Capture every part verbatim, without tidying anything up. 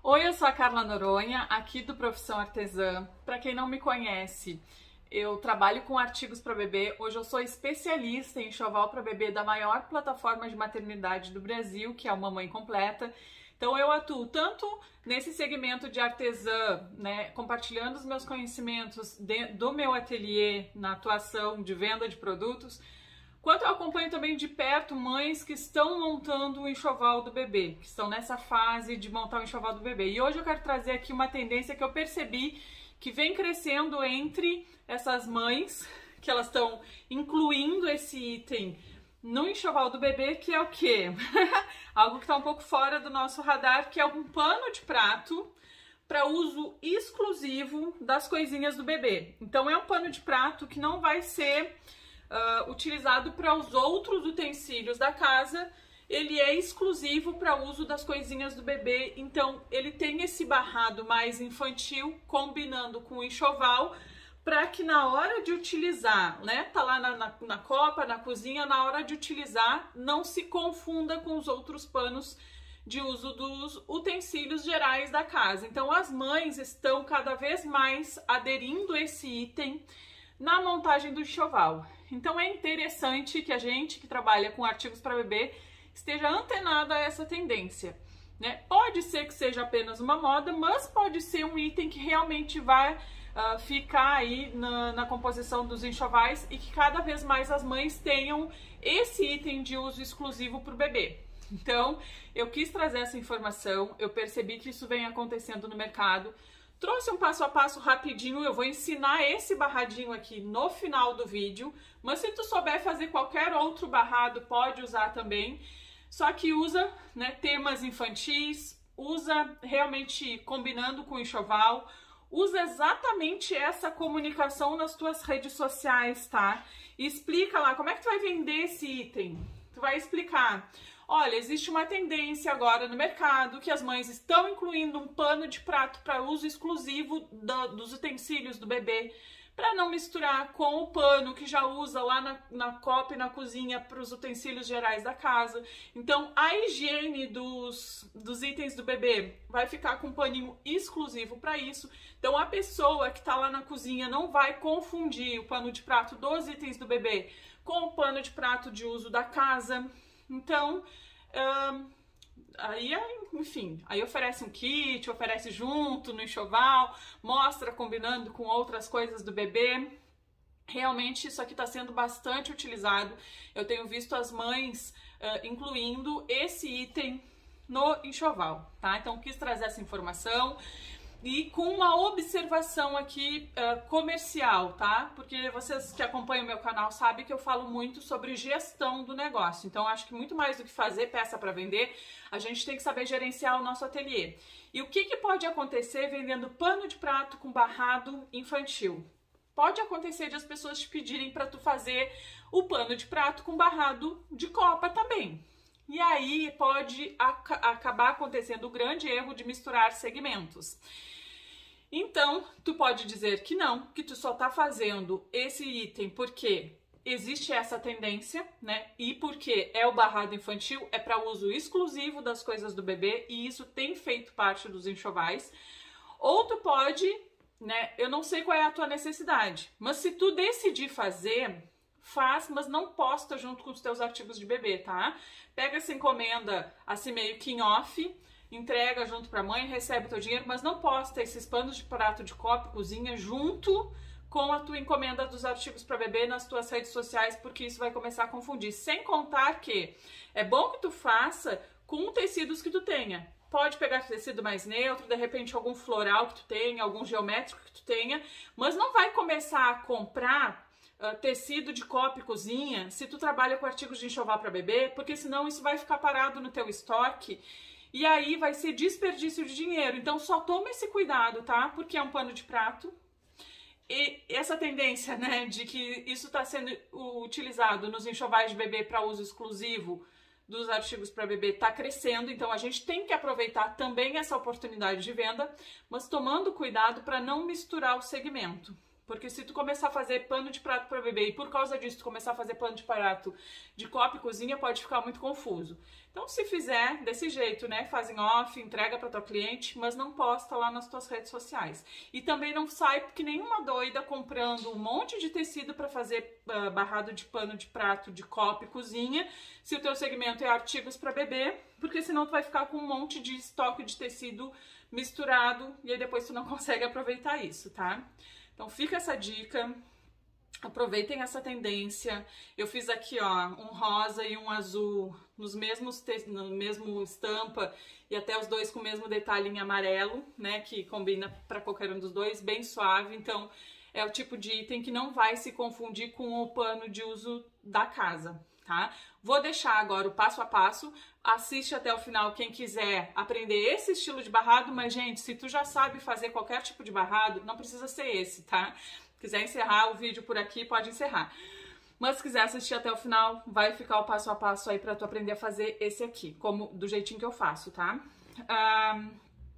Oi, eu sou a Carla Noronha, aqui do Profissão Artesã. Para quem não me conhece, eu trabalho com artigos para bebê. Hoje eu sou especialista em enxoval para bebê da maior plataforma de maternidade do Brasil, que é o Mamãe Completa. Então eu atuo tanto nesse segmento de artesã, né, compartilhando os meus conhecimentos de, do meu ateliê na atuação de venda de produtos, quanto eu acompanho também de perto mães que estão montando o enxoval do bebê, que estão nessa fase de montar o enxoval do bebê. E hoje eu quero trazer aqui uma tendência que eu percebi que vem crescendo entre essas mães, que elas estão incluindo esse item no enxoval do bebê, que é o quê? Algo que está um pouco fora do nosso radar, que é um pano de prato para uso exclusivo das coisinhas do bebê. Então é um pano de prato que não vai ser Uh, utilizado para os outros utensílios da casa, ele é exclusivo para uso das coisinhas do bebê, então ele tem esse barrado mais infantil, combinando com o enxoval, para que na hora de utilizar, né, tá lá na, na, na copa, na cozinha, na hora de utilizar, não se confunda com os outros panos de uso dos utensílios gerais da casa. Então as mães estão cada vez mais aderindo a esse item na montagem do enxoval. Então é interessante que a gente que trabalha com artigos para bebê esteja antenado a essa tendência, né? Pode ser que seja apenas uma moda, mas pode ser um item que realmente vai uh, ficar aí na, na composição dos enxovais e que cada vez mais as mães tenham esse item de uso exclusivo para o bebê. Então eu quis trazer essa informação, eu percebi que isso vem acontecendo no mercado. Trouxe um passo a passo rapidinho, eu vou ensinar esse barradinho aqui no final do vídeo, mas se tu souber fazer qualquer outro barrado, pode usar também, só que usa, né, temas infantis, usa realmente combinando com o enxoval, usa exatamente essa comunicação nas tuas redes sociais, tá? E explica lá, como é que tu vai vender esse item? Tu vai explicar, olha, existe uma tendência agora no mercado que as mães estão incluindo um pano de prato para uso exclusivo do, dos utensílios do bebê, para não misturar com o pano que já usa lá na, na copa e na cozinha para os utensílios gerais da casa. Então a higiene dos, dos itens do bebê vai ficar com um paninho exclusivo para isso. Então a pessoa que está lá na cozinha não vai confundir o pano de prato dos itens do bebê com o pano de prato de uso da casa. Então, um, aí, enfim, aí oferece um kit, oferece junto no enxoval, mostra combinando com outras coisas do bebê. Realmente isso aqui está sendo bastante utilizado. Eu tenho visto as mães uh, incluindo esse item no enxoval, tá? Então quis trazer essa informação. E com uma observação aqui uh, comercial, tá? Porque vocês que acompanham o meu canal sabem que eu falo muito sobre gestão do negócio. Então, acho que muito mais do que fazer peça para vender, a gente tem que saber gerenciar o nosso ateliê. E o que, que pode acontecer vendendo pano de prato com barrado infantil? Pode acontecer de as pessoas te pedirem para tu fazer o pano de prato com barrado de copa também. E aí pode ac acabar acontecendo o grande erro de misturar segmentos. Então, tu pode dizer que não, que tu só tá fazendo esse item porque existe essa tendência, né? E porque é o barrado infantil, é para uso exclusivo das coisas do bebê e isso tem feito parte dos enxovais. Ou tu pode, né? Eu não sei qual é a tua necessidade, mas se tu decidir fazer, faz, mas não posta junto com os teus artigos de bebê, tá? Pega essa encomenda assim meio que em off, entrega junto pra mãe, recebe o teu dinheiro, mas não posta esses panos de prato de copa e cozinha junto com a tua encomenda dos artigos para bebê nas tuas redes sociais, porque isso vai começar a confundir. Sem contar que é bom que tu faça com tecidos que tu tenha. Pode pegar tecido mais neutro, de repente algum floral que tu tenha, algum geométrico que tu tenha, mas não vai começar a comprar Uh, tecido de copa e cozinha, se tu trabalha com artigos de enxoval para bebê, porque senão isso vai ficar parado no teu estoque e aí vai ser desperdício de dinheiro. Então só toma esse cuidado, tá? Porque é um pano de prato. E essa tendência, né, de que isso está sendo utilizado nos enxovais de bebê para uso exclusivo dos artigos para bebê está crescendo, então a gente tem que aproveitar também essa oportunidade de venda, mas tomando cuidado para não misturar o segmento. Porque se tu começar a fazer pano de prato para bebê e por causa disso tu começar a fazer pano de prato de copo e cozinha, pode ficar muito confuso. Então, se fizer desse jeito, né, faz em off, entrega para tua cliente, mas não posta lá nas tuas redes sociais. E também não sai que nem uma doida comprando um monte de tecido para fazer uh, barrado de pano de prato de copo e cozinha, se o teu segmento é artigos para bebê, porque senão tu vai ficar com um monte de estoque de tecido misturado e aí depois tu não consegue aproveitar isso, tá? Então fica essa dica, aproveitem essa tendência. Eu fiz aqui, ó, um rosa e um azul nos mesmos, no mesmo estampa e até os dois com o mesmo detalhe em amarelo, né, que combina para qualquer um dos dois, bem suave. Então é o tipo de item que não vai se confundir com o pano de uso da casa, tá? Vou deixar agora o passo a passo, assiste até o final quem quiser aprender esse estilo de barrado, mas gente, se tu já sabe fazer qualquer tipo de barrado, não precisa ser esse, tá? Quiser encerrar o vídeo por aqui, pode encerrar. Mas se quiser assistir até o final, vai ficar o passo a passo aí pra tu aprender a fazer esse aqui, como do jeitinho que eu faço, tá? Um,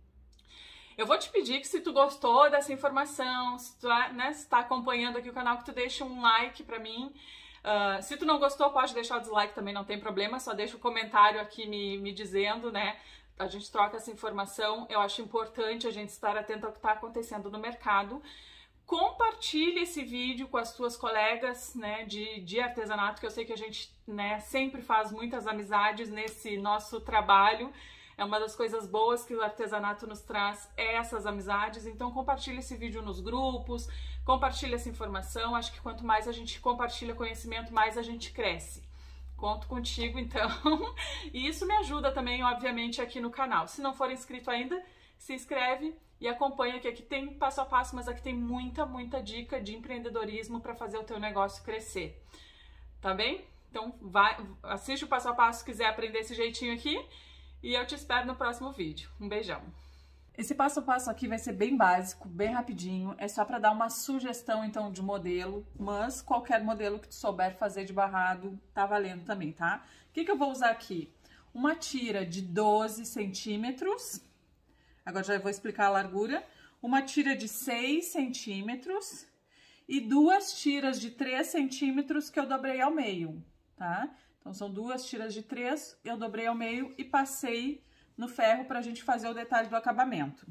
eu vou te pedir que se tu gostou dessa informação, se tu, né, se tá acompanhando aqui o canal, que tu deixe um like pra mim. Uh, se tu não gostou, pode deixar o dislike também, não tem problema, só deixa o comentário aqui me, me dizendo, né? A gente troca essa informação, eu acho importante a gente estar atento ao que está acontecendo no mercado. Compartilhe esse vídeo com as tuas colegas, né, de, de artesanato, que eu sei que a gente, né, sempre faz muitas amizades nesse nosso trabalho. É uma das coisas boas que o artesanato nos traz, é essas amizades. Então compartilhe esse vídeo nos grupos, compartilhe essa informação. Acho que quanto mais a gente compartilha conhecimento, mais a gente cresce. Conto contigo, então. E isso me ajuda também, obviamente, aqui no canal. Se não for inscrito ainda, se inscreve e acompanha, que aqui tem passo a passo, mas aqui tem muita, muita dica de empreendedorismo para fazer o teu negócio crescer. Tá bem? Então vai, assiste o passo a passo se quiser aprender esse jeitinho aqui. E eu te espero no próximo vídeo. Um beijão! Esse passo a passo aqui vai ser bem básico, bem rapidinho. É só para dar uma sugestão, então, de modelo. Mas qualquer modelo que tu souber fazer de barrado, tá valendo também, tá? O que que eu vou usar aqui? Uma tira de doze centímetros. Agora já vou explicar a largura. Uma tira de seis centímetros. E duas tiras de três centímetros que eu dobrei ao meio, tá? Então, são duas tiras de três, eu dobrei ao meio e passei no ferro para a gente fazer o detalhe do acabamento.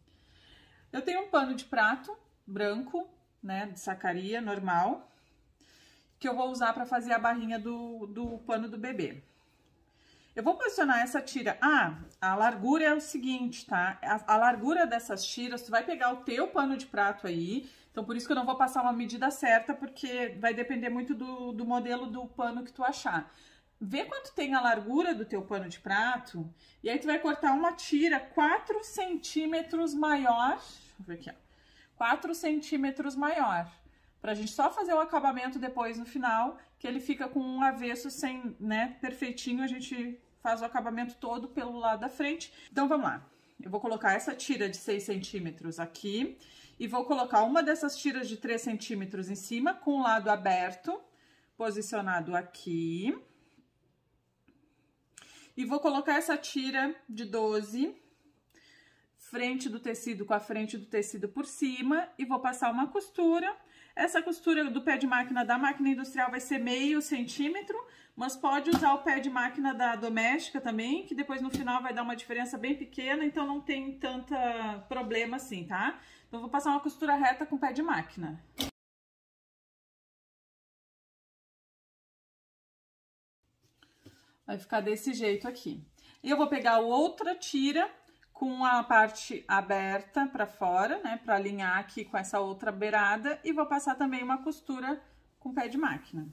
Eu tenho um pano de prato branco, né, de sacaria, normal, que eu vou usar para fazer a barrinha do, do pano do bebê. Eu vou posicionar essa tira... Ah, a largura é o seguinte, tá? A, a largura dessas tiras, tu vai pegar o teu pano de prato aí... Então, por isso que eu não vou passar uma medida certa, porque vai depender muito do, do modelo do pano que tu achar. Vê quanto tem a largura do teu pano de prato, e aí tu vai cortar uma tira quatro centímetros maior, deixa eu ver aqui, ó, quatro centímetros maior, pra gente só fazer o acabamento depois no final, que ele fica com um avesso sem, né, perfeitinho, a gente faz o acabamento todo pelo lado da frente. Então, vamos lá. Eu vou colocar essa tira de seis centímetros aqui, e vou colocar uma dessas tiras de três centímetros em cima, com o lado aberto, posicionado aqui. E vou colocar essa tira de doze, frente do tecido com a frente do tecido por cima, e vou passar uma costura. Essa costura do pé de máquina da máquina industrial vai ser meio centímetro, mas pode usar o pé de máquina da doméstica também, que depois no final vai dar uma diferença bem pequena, então não tem tanta problema assim, tá? Então, vou passar uma costura reta com pé de máquina. Vai ficar desse jeito aqui. E eu vou pegar outra tira com a parte aberta pra fora, né? Pra alinhar aqui com essa outra beirada. E vou passar também uma costura com pé de máquina.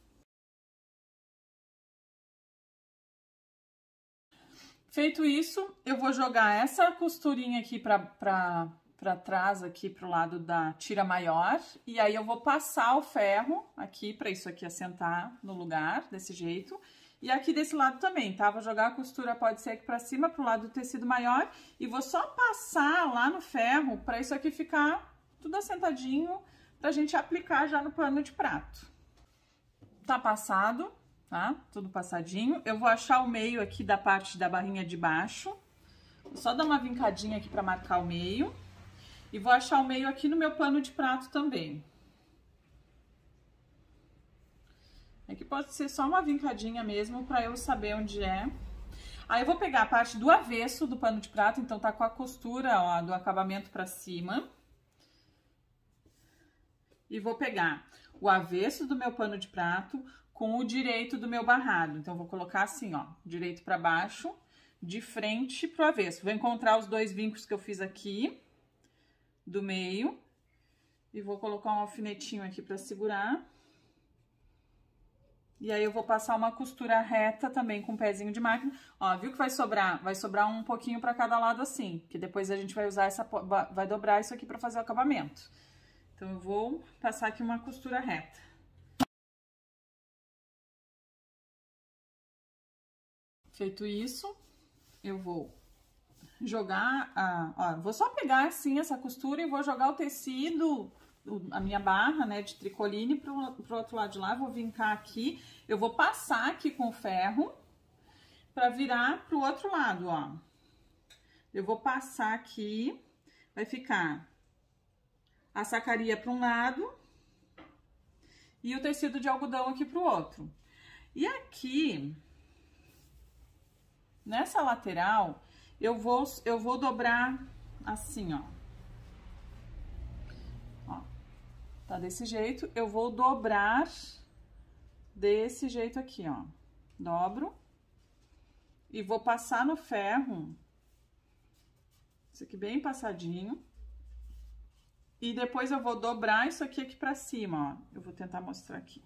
Feito isso, eu vou jogar essa costurinha aqui pra... pra para trás aqui pro lado da tira maior, e aí eu vou passar o ferro aqui para isso aqui assentar no lugar, desse jeito, e aqui desse lado também, tá? Vou jogar a costura, pode ser aqui para cima, pro lado do tecido maior, e vou só passar lá no ferro para isso aqui ficar tudo assentadinho, pra gente aplicar já no pano de prato. Tá passado, tá? Tudo passadinho. Eu vou achar o meio aqui da parte da barrinha de baixo, vou só dar uma vincadinha aqui para marcar o meio. E vou achar o meio aqui no meu pano de prato também. Aqui pode ser só uma vincadinha mesmo, pra eu saber onde é. Aí eu vou pegar a parte do avesso do pano de prato, então tá com a costura, ó, do acabamento pra cima. E vou pegar o avesso do meu pano de prato com o direito do meu barrado. Então, vou colocar assim, ó, direito pra baixo, de frente pro avesso. Vou encontrar os dois vincos que eu fiz aqui, do meio. E vou colocar um alfinetinho aqui pra segurar. E aí, eu vou passar uma costura reta também com um pezinho de máquina. Ó, viu que vai sobrar? Vai sobrar um pouquinho pra cada lado assim, que depois a gente vai usar essa, vai dobrar isso aqui pra fazer o acabamento. Então, eu vou passar aqui uma costura reta. Feito isso, eu vou jogar a... Ó, vou só pegar assim essa costura e vou jogar o tecido, a minha barra, né, de tricoline pro, pro outro lado de lá. Vou vincar aqui, eu vou passar aqui com o ferro pra virar pro outro lado, ó. Eu vou passar aqui, vai ficar a sacaria para um lado e o tecido de algodão aqui para o outro. E aqui, nessa lateral, eu vou, eu vou dobrar assim, ó. Ó, tá desse jeito, eu vou dobrar desse jeito aqui, ó. Dobro e vou passar no ferro, isso aqui bem passadinho. E depois eu vou dobrar isso aqui aqui pra cima, ó. Eu vou tentar mostrar aqui.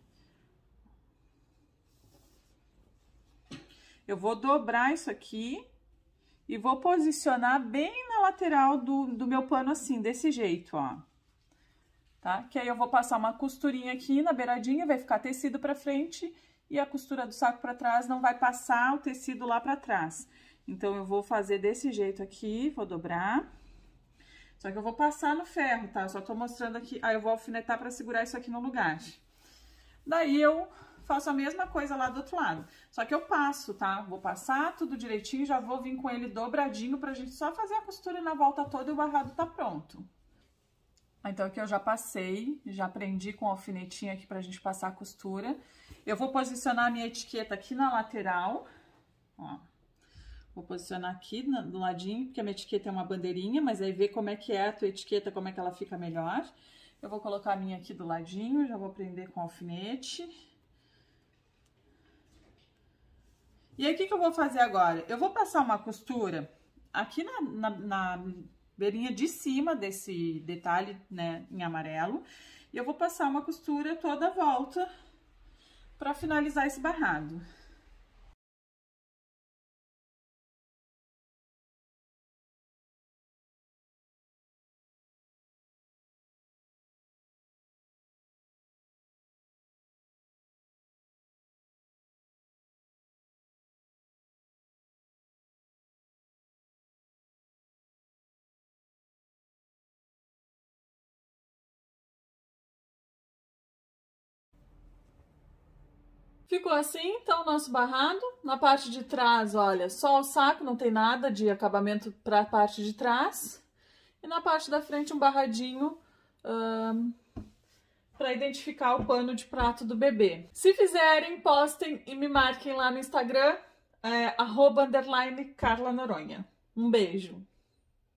Eu vou dobrar isso aqui e vou posicionar bem na lateral do, do meu pano assim, desse jeito, ó. Tá? Que aí eu vou passar uma costurinha aqui na beiradinha, vai ficar tecido pra frente e a costura do saco pra trás não vai passar o tecido lá pra trás. Então, eu vou fazer desse jeito aqui, vou dobrar. Só que eu vou passar no ferro, tá? Eu só tô mostrando aqui, aí eu vou alfinetar pra segurar isso aqui no lugar. Daí, eu faço a mesma coisa lá do outro lado. Só que eu passo, tá? Vou passar tudo direitinho, já vou vir com ele dobradinho pra gente só fazer a costura na volta toda e o barrado tá pronto. Então, aqui eu já passei, já prendi com o alfinetinho aqui pra gente passar a costura. Eu vou posicionar a minha etiqueta aqui na lateral, ó. Vou posicionar aqui do ladinho, porque a minha etiqueta é uma bandeirinha, mas aí ver como é que é a tua etiqueta, como é que ela fica melhor. Eu vou colocar a minha aqui do ladinho, já vou prender com alfinete. E aí, o que que eu vou fazer agora? Eu vou passar uma costura aqui na, na, na beirinha de cima desse detalhe, né, em amarelo. E eu vou passar uma costura toda a volta pra finalizar esse barrado. Ficou assim, então, o nosso barrado. Na parte de trás, olha, só o saco, não tem nada de acabamento para a parte de trás. E na parte da frente, um barradinho um, para identificar o pano de prato do bebê. Se fizerem, postem e me marquem lá no Instagram, é, arroba, underline, Carla Noronha. Um beijo!